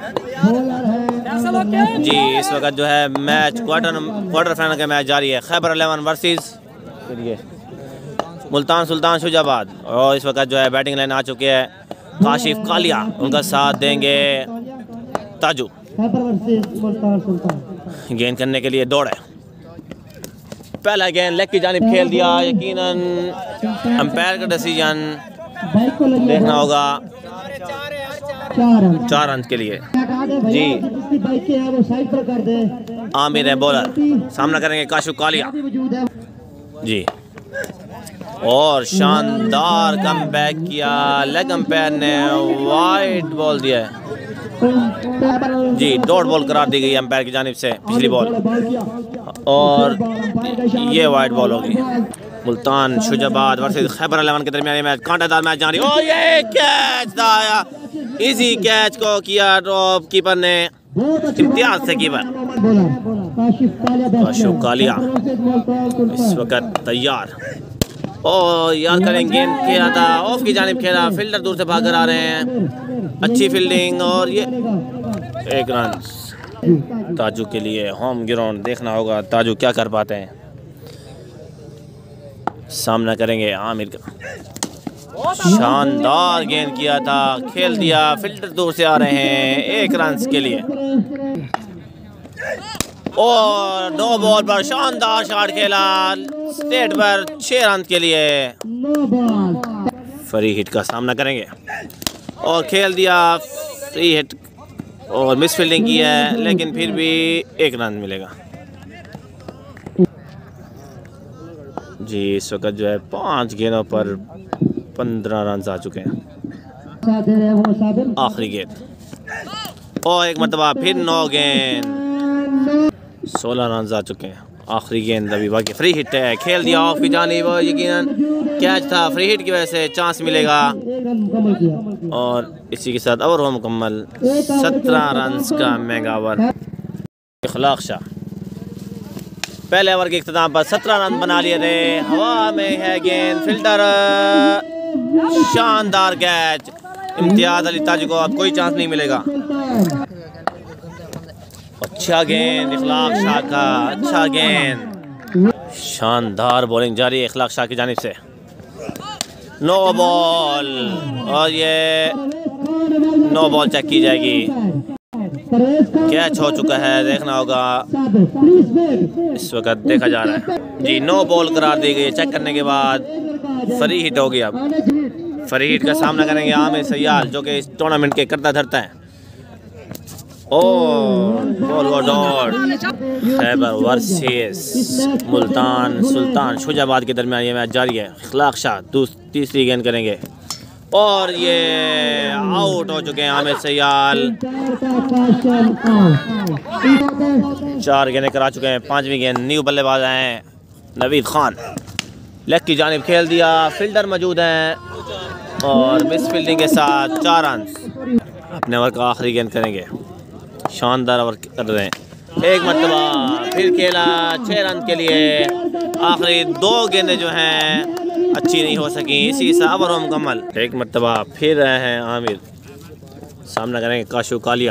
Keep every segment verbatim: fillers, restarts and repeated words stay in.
जी इस वक्त जो है मैच क्वार्टर क्वार्टर फाइनल का मैच जारी है। Khyber eleven versus Multan Sultan Shujabad. और इस वक्त जो है बैटिंग लाइन आ चुके हैं। काशिफ कालिया उनका साथ देंगे ताजू। गेंद करने के लिए दौड़ है। पहला गेंद लेग की जानिब खेल दिया। यकीनन अंपायर का डिसीजन देखना होगा। चार रन के लिए जी। आमिर है बॉलर, सामना करेंगे काशिफ कालिया जी। और शानदार कमबैक किया। लेग अंपायर ने वाइड बॉल दिया है जी। डॉट बॉल करार दी गई अंपायर की जानिब से पिछली बॉल, और ये वाइड बॉल होगी। मुल्तान शुजाबाद वर्सेस खैबर इलेवन के दरमियान मैच कांटेदार मैच जारी। ओ ये कैच था, इसी कैच को किया ड्रॉप कीपर ने इम्तियाज से। कीपर काशिफ कालिया इस वक्त तैयार। ओ यार करें गेंद खेला था, ऑफ की जानिब खेला। फील्डर दूर से भाग कर आ रहे हैं। अच्छी फील्डिंग और ये एक रन ताजू के लिए। होम ग्राउंड देखना होगा ताजू क्या कर पाते हैं। सामना करेंगे आमिर का। शानदार गेंद किया था, खेल दिया। फील्डर दूर से आ रहे हैं। एक रन के लिए। और नो बॉल पर शानदार शॉट खेला स्टेट पर छह रन के लिए। फ्री हिट का सामना करेंगे और खेल दिया फ्री हिट और मिस फील्डिंग की है, लेकिन फिर भी एक रन मिलेगा जी। इस वक्त जो है पांच गेंदों पर पंद्रह रन आ चुके हैं। आखिरी गेंद और एक मरतबा फिर नौ गेंद, सोलह रन आ चुके हैं। आखिरी गेंद अभी बाकी। फ्री हिट है, खेल दिया ऑफ की जानिब। यकीनन कैच था, फ्री हिट की वजह से चांस मिलेगा। और इसी के साथ ओवर हो मुकम्मल। सत्रह रन का मेगा ओवर। इखलाक शाह पहले ओवर के इख्तिताम पर सत्रह रन बना लिए थे। हवा में है गेंद, फील्डर शानदार कैच। इम्तियाज अली ताजू को अब कोई चांस नहीं मिलेगा। अच्छा गेंद इखलाक शाह का, अच्छा गेंद। शानदार बॉलिंग जारी है इखलाक शाह की जानिब से। नो बॉल और ये नो बॉल चेक की जाएगी। कैच हो चुका है, देखना होगा। इस वक्त देखा जा रहा है जी। नो बॉल करार दी गई। चेक करने के बाद फ्री हिट होगी। अब फ्री हिट का सामना करेंगे आमिर सियाल, जो कि इस टूर्नामेंट के करता धरता है। ओ बॉल को डॉट। खैबर वर्सेस मुल्तान सुल्तान शुजाबाद के दरमियान ये मैच जारी है। इखलाक शाह तीसरी गेंद करेंगे और ये आउट हो चुके हैं आमिर सियाल। चार गेंदें करा चुके हैं। पांचवी गेंद न्यू बल्लेबाज हैं नवीद खान। लेग की जानिब खेल दिया। फील्डर मौजूद हैं और मिस फील्डिंग के साथ चार रन। अपने ओवर का आखिरी गेंद करेंगे। शानदार ओवर कर रहे हैं। एक मरतबा फिर खेला छः रन के लिए। आखिरी दो गेंदें जो हैं अच्छी नहीं हो सकी। इसी से ओवर हो मुकम्मल। एक मरतबा फिर रहे हैं आमिर, सामना करेंगे काशिफ कालिया।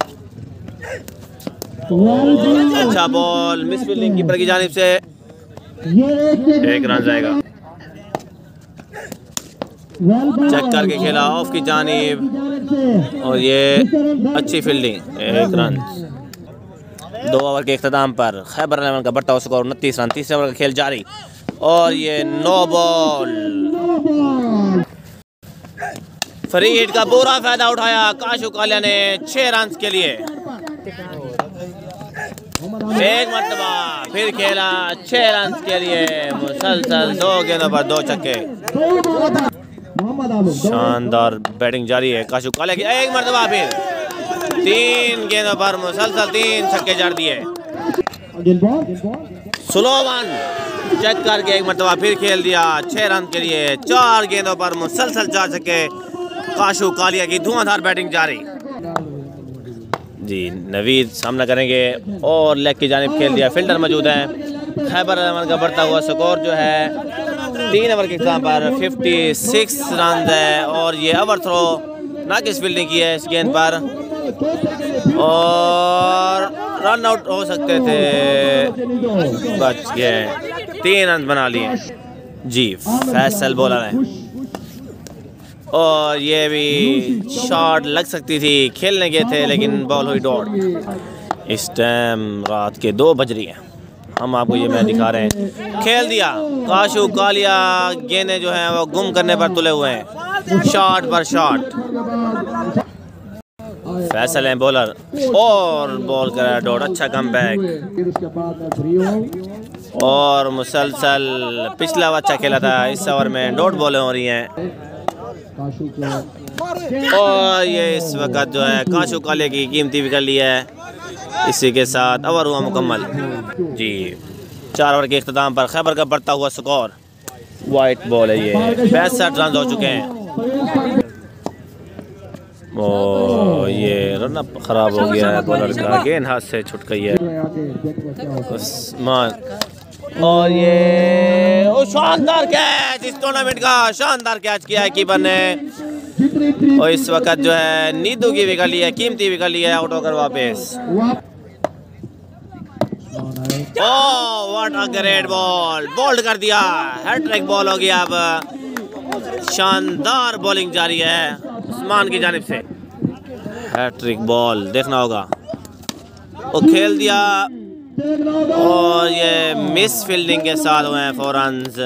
अच्छा बॉल, मिस फील्डिंग कीपर की जानिब से। एक रन जाएगा। चेक करके खेला ऑफ की जानिब और ये अच्छी फील्डिंग। एक रन। दो ओवर के इख्तिताम पर खैबर इलेवन का बढ़ता हुआ स्कोर उनतीस रन। तीसरे ओवर का खेल जारी और ये नो बॉल। फ्री हिट का पूरा फायदा उठाया काशिफ कालिया ने छह रन के लिए। एक मरतबा फिर खेला छह रन के लिए। मुसलसल दो गेंदों पर दो छक्के। शानदार बैटिंग जारी है काशिफ कालिया की। एक मरतबा फिर तीन गेंदों पर मुसलसल तीन छक्के जड़ दिए। स्लो वन चेक करके एक मरतबा फिर खेल दिया छह रन के लिए। चार गेंदों पर मुसलसल चार छक्के। काशिफ कालिया की धुआंधार बैटिंग जारी जी। नवीद सामना करेंगे और लेग की जानिब खेल दिया। फील्डर मौजूद हैं। खैबर इलेवन का बढ़ता हुआ स्कोर जो है तीन ओवर के इख्तिताम पर छप्पन रन है और ये ओवर थ्रो नाकिस फील्डिंग की है इस गेंद पर। और रन आउट हो सकते थे, बच गए, तीन रन बना लिए जी फैसल बॉलर है। और ये भी शॉट लग सकती थी, खेलने गए थे लेकिन बॉल हुई डॉट। इस टाइम रात के दो बज रही हैं, हम आपको ये मैच दिखा रहे हैं। खेल दिया काशू कालिया, गेंदें जो हैं वो गुम करने पर तुले हुए हैं, शॉट पर शॉट। फैसल है बॉलर और बॉल करा डॉट, अच्छा कमबैक। और मुसलसल पिछला अच्छा खेला था, इस ओवर में डॉट बॉलें हो रही हैं। और ये इस वक्त जो है काशू काले की कीमती विकेट ली है। इसी के साथ ओवर हुआ मुकम्मल जी। चार ओवर के इख्तिताम पर खैबर का बढ़ता हुआ स्कोर, वाइट बॉल है ये, पैंसठ रन हो चुके हैं। ओ ये रन अप खराब हो गया है बॉलर का, गेंद हाथ से छुट गई है उस्मान। और ये ओ शानदार कैच, इस टूर्नामेंट का शानदार कैच किया है कीपर ने। और इस वक्त जो है नीदू की विकेट ली है, कीमती विकेट ली है, आउट होकर वापस। Oh what a great ball, bowled कर दिया, हैट्रिक बॉल हो गया। अब शानदार बॉलिंग जारी है उस्मान की जानिब से, हैट्रिक बॉल देखना होगा। वो खेल दिया और ये मिस फील्डिंग के साथ हुए हैं फोर रन्स।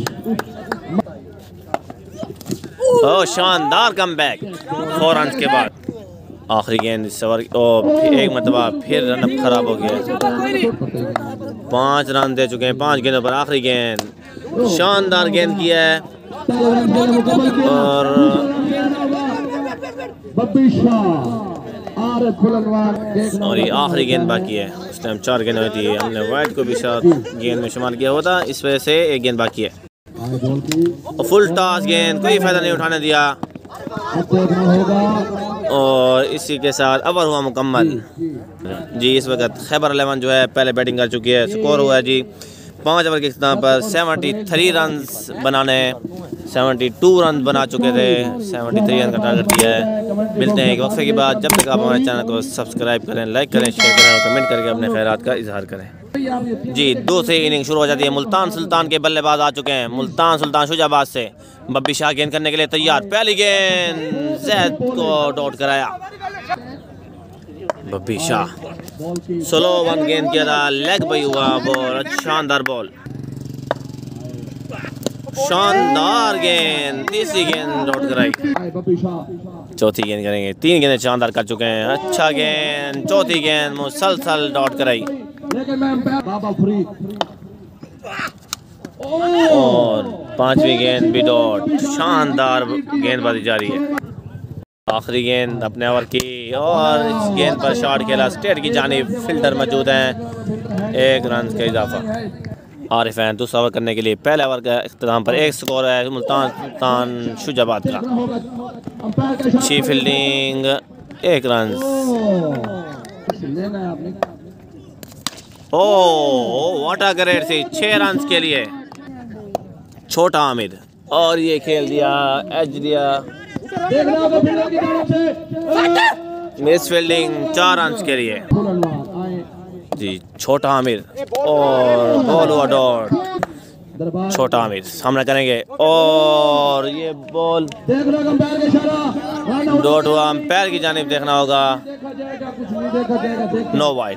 ओह शानदार कमबैक फोर रन्स के बाद। आखिरी गेंद इस ओवर और एक मरतबा फिर रन अप खराब हो गया। पाँच रन दे चुके हैं पाँच गेंदों पर, आखिरी गेंद शानदार गेंद किया है। और और ये आखिरी गेंद बाकी है, उस टाइम चार गेंद हुई थी, हमने वाइट को भी साथ गेंद में शुमार किया हुआ था, इस वजह से एक गेंद बाकी है। और फुल टॉस गेंद, कोई फायदा नहीं उठाने दिया। और इसी के साथ ओवर हुआ मुकम्मल जी। इस वक्त खैबर इलेवन जो है पहले बैटिंग कर चुकी है, स्कोर हुआ है जी पाँच ओवर के इख्तिताम पर तिहत्तर रन बनाने, बहत्तर रन बना चुके थे, तिहत्तर रन का टारगेट दिया है। मिलते हैं एक वक्फे के बाद, जब तक आप हमारे चैनल को सब्सक्राइब करें, लाइक करें, शेयर करें और कमेंट करके अपने खैरात का इजहार करें जी। दूसरी इनिंग शुरू हो जाती है, मुल्तान सुल्तान के बल्लेबाज आ चुके हैं। मुल्तान सुल्तान शुजाबाद से बब्बी शाह गेंद करने के लिए तैयार, पहली गेंद जैद को डॉट कराया बब्बी शाह, स्लो वन गेंद किया था, लेग पे हुआ बॉल, शानदार बॉल, शानदार गेंद, तीसरी गेंद डॉट कराई, चौथी गेंद करेंगे, तीन गेंदें शानदार कर चुके हैं, अच्छा गेंद, चौथी गेंद मुसलसल डॉट कराई। और पांचवी गेंद भी डॉट, शानदार गेंदबाजी जारी है। आखिरी गेंद अपने ओवर की और इस गेंद पर शॉट खेला, स्टेट की जानिब फील्डर मौजूद हैं, एक रन का इजाफा। आरिफ हैं दूसरा ओवर करने के लिए, पहले ओवर का इख्तिताम पर एक स्कोर है मुल्तान सुल्तान शुजाबाद का, अच्छी फील्डिंग, एक run. Oh what a great see, छह रन के लिए छोटा आमिर, और ये खेल दिया, एज दिया, मिस फील्डिंग, चार रन के लिए जी छोटा आमिर। और बॉल हुआ डॉट, छोटा आमिर सामना करेंगे और ये बॉल डॉट हुआ, अंपायर की जानिब देखना होगा, नो वाइट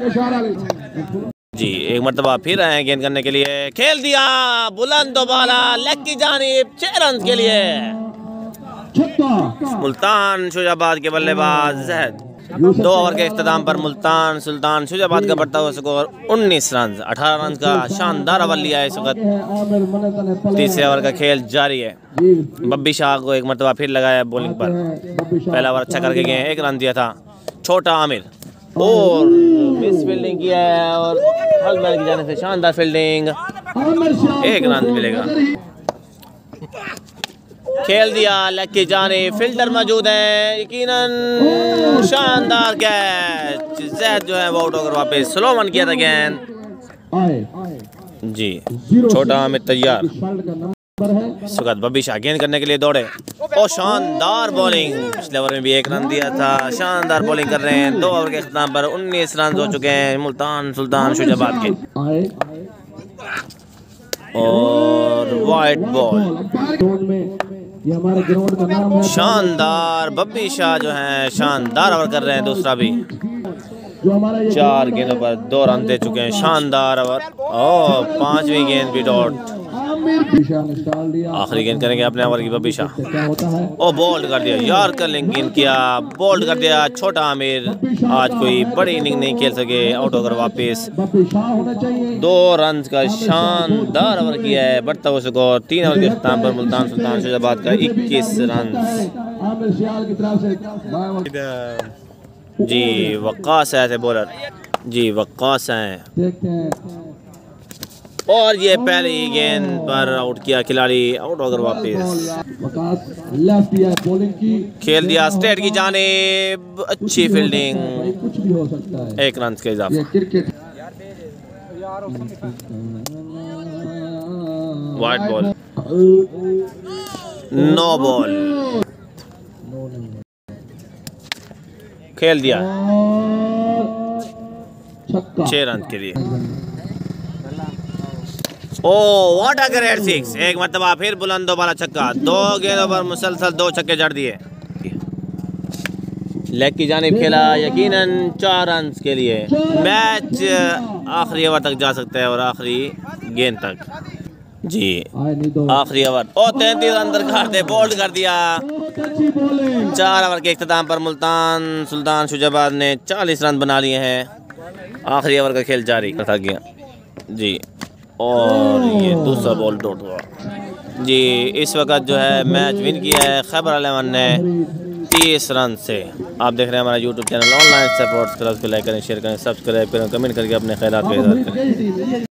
जी। एक मरतबा फिर आए हैं गेंद करने के लिए, खेल दिया बुलंद बाला, लेग की जानिब, छह रन के लिए मुल्तान शुजाबाद के बल्लेबाज जैद। दो ओवर के इख्तिताम पर मुल्तान सुल्तान शुजाबाद का बढ़ता हुआ स्कोर उन्नीस रन, अठारह रन का शानदार ओवर लिया है इस वक्त। तीसरे ओवर का खेल जारी है, बब्बी शाह को एक मरतबा फिर लगाया बॉलिंग पर, पहला ओवर अच्छा करके गए, एक रन दिया था छोटा आमिर, और मिस फील्डिंग किया है और हलमैन की जाने से शानदार फील्डिंग, एक रन मिलेगा। खेल दिया लेग की जाने, फील्डर मौजूद है, यकीनन शानदार कैच, जैद जो है वो आउट होकर वापस स्लो वन किया था गेंद जी, छोटा आमिर तैयार। इस वक्त बब्बी शाह गेंद करने के लिए दौड़े। ओ शानदार बॉलिंग, पिछले ओवर में भी एक रन दिया था। शानदार बॉलिंग कर रहे हैं। दो ओवर के अख्ताम पर उन्नीस रन हो चुके हैं मुल्तान सुल्तान शुजाबाद के। और वाइट बॉल, शानदार बब्बी शाह जो है शानदार ओवर कर रहे हैं। दूसरा भी चार गेंदों पर दो रन दे चुके हैं। शानदार ओवर। और पांचवी गेंद भी डॉट। आखिरी गेंद करेंगे अपने ओवर की बब्बी शाह। ओ बोल्ड कर दिया यार, कर्लिंग गेंद किया, बोल्ड कर दिया। छोटा आमिर आज कोई बड़ी इनिंग नहीं खेल सके, आउट होकर वापस। दो रन का शानदार ओवर किया है। बढ़ता हुआ स्कोर तीन ओवर के अख्ताम पर मुल्तान सुल्तान शुजाबाद का इक्कीस रन। जी वक्कास है बॉलर, जी वक्कास हैं। और ये पहली गेंद पर आउट किया खिलाड़ी, आउट होकर वापस खेल दिया स्ट्रेट की जानिब। अच्छी फील्डिंग, एक रन के इजाफा। वाइट बॉल, नो बॉल, खेल दिया छह रन के लिए। Oh what a great six, एक मरतबा फिर बुलंदो वाला छक्का। दो गेंदों पर मुसलसल दो छक्के जड़ दिए। लेग की जानिब खेला, यकीनन चार रन के लिए। मैच आखिरी ओवर तक जा सकता है और आखिरी गेंद तक। जी आखिरी ओवर। ओ तैंतीस रन दरकार थे, बोल्ड कर दिया। चार ओवर के इख्तिताम पर मुल्तान सुल्तान शुजाबाद ने चालीस रन बना लिए हैं। आखिरी ओवर का खेल जारी था गया जी। और ये दूसरा बॉल डॉट हुआ जी। इस वक्त जो है मैच विन किया है खैबर इलेवन ने तीस रन से। आप देख रहे हैं हमारा YouTube channel online sports. Like करें, शेयर करें, सब्सक्राइब करें, कमेंट करके अपने ख्यालात का इज़हार करें।